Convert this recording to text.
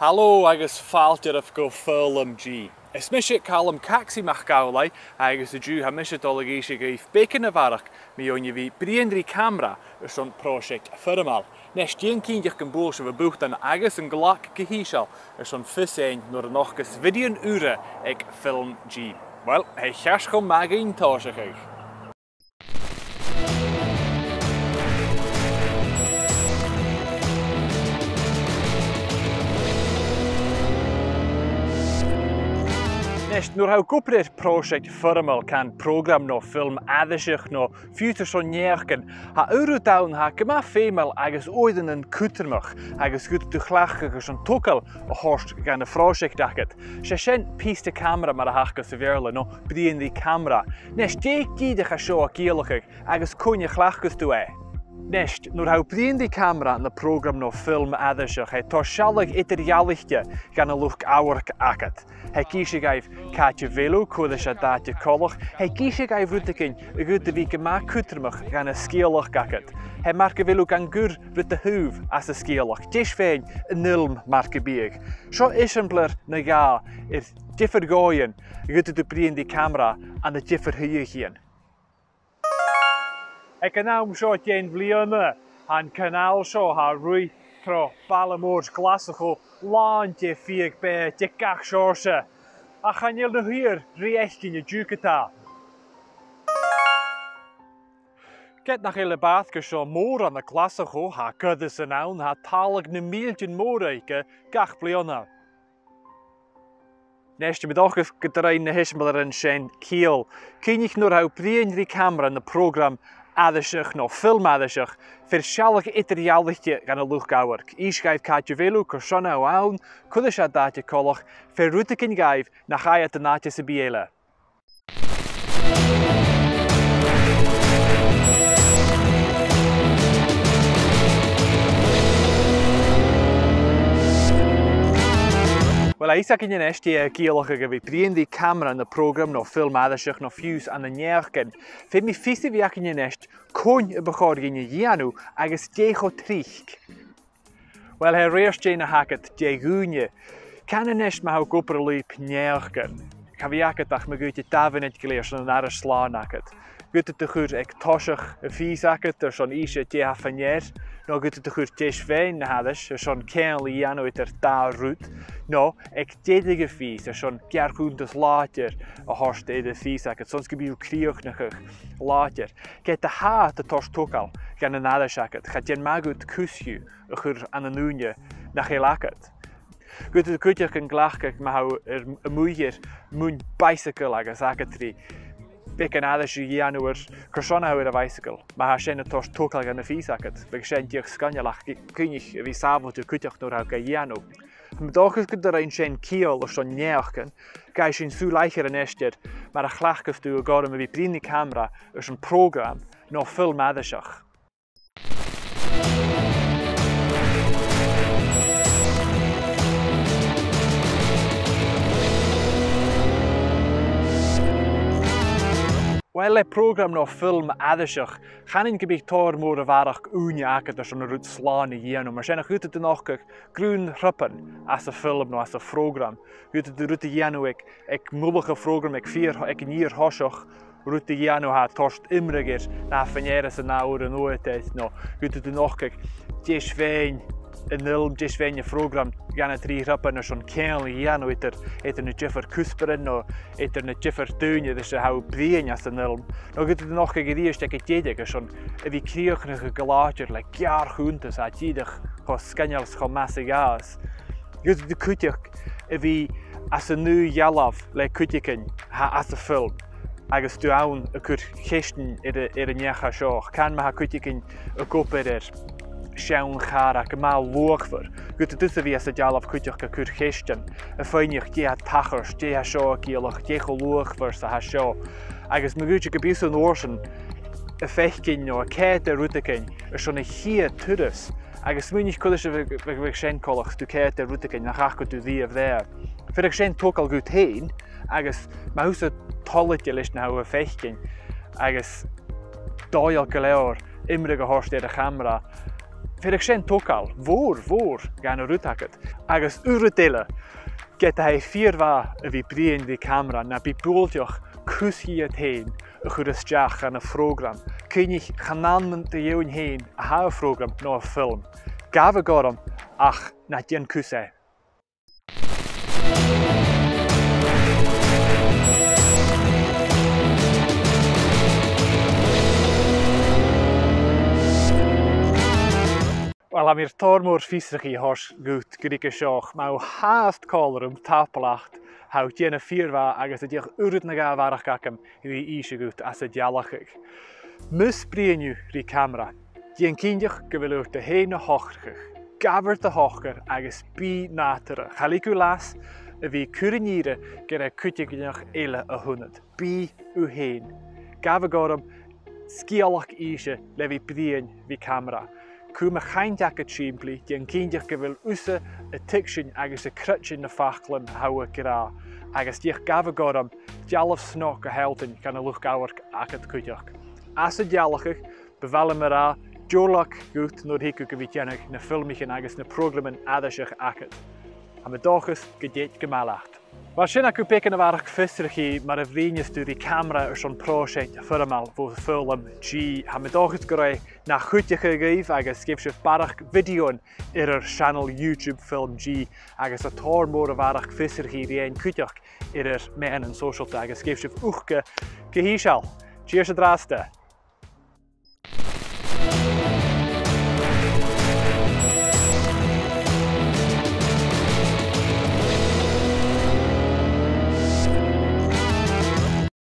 Hallo agus fáiltear of go film G. Is misise callum caxi mach gaulai agus y Jew ha misise dolagéisi gaif bacon avarach mi onje vi briendri camera son project firmal. Nes dien kindjach kan boelse we bucht an agus een glak gehiesal son fussein nor nog ges videon ure ek film G. Wel, hij gas gewoon magin tasig. Nur hou kopper project firmal kan program no film adisich no future son neerken ha eurotown ha kema femel agus oiden een kutermach agus goed de glachige son tokkel a horst gan de project daket se sen piste camera maar hachke severle no bedien die camera nes de ga show keelige agus konje glachkes toe Nest, nur hou brien die camera in de program no film adisich hij toshallig eterialichtje gan a luch auwerk aket. Hij kies je gaf kaatje velo, kodische daadje kollig. Hij kies je gaf rutekin, een goede wieke maak kutermig gan a skielig gaket. Hij marke velo gan gur rut de hoef as a skielig. Dis fijn een nulm marke bieg. Zo is een blur na ja, is differ gooien, goede de brien die camera aan de differ huigien. Ik kan nou zo geen vliegen, aan kanaal zo haar roei tro Ballemoors klassico laantje vier bij de kachsorse. Ach gaan jullie nog hier recht in je juketa. Get nach hele baatke zo moor aan de klassico, ha kuddes en aan, ha talig ne meeltje moorrijke kach vliegen. Neste middag is gedraaid de hismeler en zijn kiel. Kun je nog hou prien camera in het programma adisich no film adisich verschallig eterialichtje gan a luchgauwerk. I schrijf kaatje velo kursona o aun, kudisha daatje kollig, verrutekin gaif na gaia te naatje se biele. Wel, Isaac in je nest die keelige gewi prien die camera in de program no film adisich no fuse aan de neerken. Vind mi fisse wie in je nest kon begoor in je janu agus dego tricht. Wel, hij reerst je na haket degunje. Kan een nest maar ook opperliep neerken. Kan wie haket dag me goed je tavenet geleerd en naar een slaan haket. Goed het te goed ik tossig een vies haket er zo'n isje die hafanier. No goed het te goed tes fijn hadden, zo'n kenli janu het er daar roet. No, ik dedige vies, zo'n kerkoendes later, a horst de vies haket. Soms gebied kriochnigig later. Kijk de haat de tos tokal, gaan een nader haket. Gaat je maar goed kusje, een gur aan een noenje, naar heel haket. Goed het kutje kan glachkik, maar hou er een moeier, moen bicycle haket zaketri. Bekken aders januar, kursona hou de bicycle, maar haar zijn het tos tokal gaan de vies haket. Bek zijn die scanjalach, kun je wie savond je kutje nog hou janu. Middag is er een zijn kiel of zo'n neerken, ga je zo leicher en ester, maar een glachkes toe gaan we wie die camera is een programma nog film adisach. Wel, het programma nog film adisach, gaan in gebied tor moeder waardig unjaken dat zo'n roet slaan hier, maar zijn nog goed te nog groen ruppen als de film nog als de programma. Goed de route janu ik moedige programma ik hier hossig route janu had torst imriger na vanjere se na ure nooit tijd no. Goed de nog jes fijn een nul jes fijn je programma gaan het drie ruppen er zo'n kenli janu het een jeffer kusperen no het een jeffer tuinje dus hou brein als de nul. No goed de nog geriest ik het jedig zo'n wie kriochnige gelaatje like jaar groentes had jedig gos scanjals go masse gas. Goed de kutje wie als een nu jalaf like kutjeken ha als de film. Agus tu aun a kur gesten in necha shoch kan ma kutjeken a koper sjaun gara kemal loogver. Gut tussen wie as de jalaf kutjek ka kur gesten. A feinich die ha tachers, die ha shoch kielig, die geloogver sa ha shoch. Agus me gutje gebies en orsen a fechkin no a kete ruteken schon a hier tudus. Agus munig kulische we zijn kollig tu kete ruteken nach ach tu wie of there. Vir ik zijn tokal goed heen. Agus ma hoe tolletje lis nou a fechkin. Agus doil geleur imrige horst de camera. Fydd eich sy'n tocal, fôr gan yr rwtaget. Agus urydele, gyda ei ffyrfa y fi bri'n fi camera na bi bwltioch cwsgiad hyn y chwrysdiach yn y ffrogram. Cynnych chananment y yw'n hyn a ha y ffrogram no y ffilm. Gaf y gorom ach na dyn cwsau. Wel, am i'r tormwr ffisrach i hors gwt gyda'r sioch, mae haast colrwm tapalacht hau dyn y ffyrfa agos ydych wryd na gaf arach gacam i eisiau gwt as y dialachig. Mys bri'n yw rhi camera, dyn cyndiach gyfylwch dy hen o hochrach, gafr dy hochgar agos bi natyra. Chali gwylas y fi cwrynire gyda cwtig gynnych eile y hwnnad, bi yw hen. Gaf y gorom sgiolach eisiau le fi bri'n fi camera. Cwm y chaindiac y tîmpli, di'n cyndiach gyfyl wsa y ticsyn agos y crytsyn y ffachlyn hawa gyda. Agos di'ch gaf y gorom, dialaf snoc y heldyn gan y lwch gawarc ac y cwydiach. As y dialachig, befal y myra, diolach gwt nôr higw gyfeithiannig na ffilmichin agos na programyn addysych acad. Am y dochus gydiet gymalacht. Wel, sy'n ac yw pecyn y farach ffysrach chi, mae'r yfrinius dwy'r i camera ys o'n prosiect ffyrmal fod y ffilm G. Am y dochus gorau na chwytiach y gyf agos gifsif barach fideo'n i'r channel YouTube Film G agos y tor môr y farach ffysrach chi rhain chwytiach i'r men yn social agos gifsif wchga gyhisial. Cheers y draste.